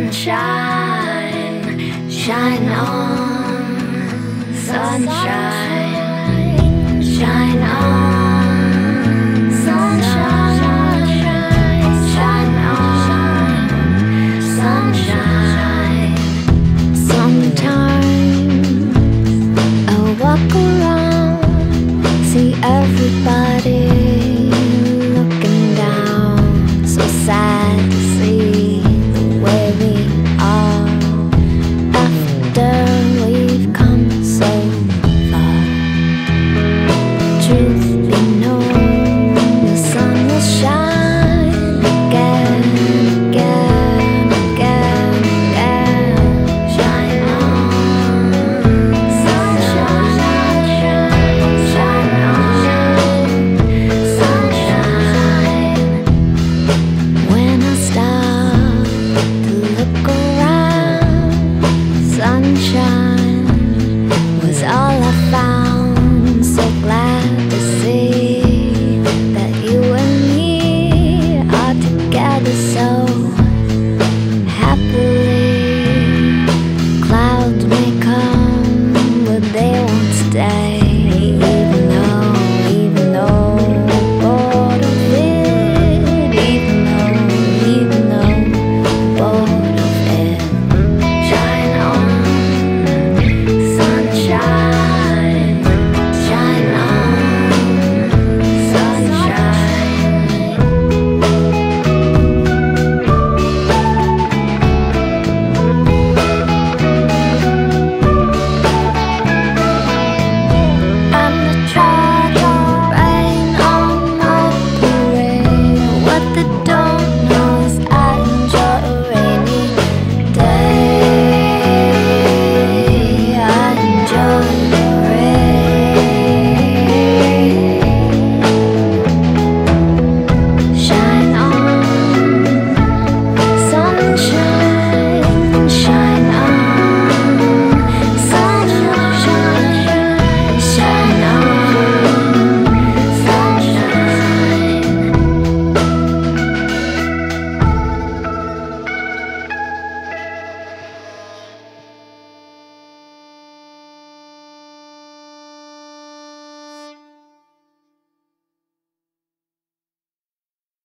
sunshine, shine on, sunshine, shine on, sunshine, shine on, sunshine. Sometimes I walk around, see everybody looking down, so sad to see the way we are after we've come so far. Truth be known,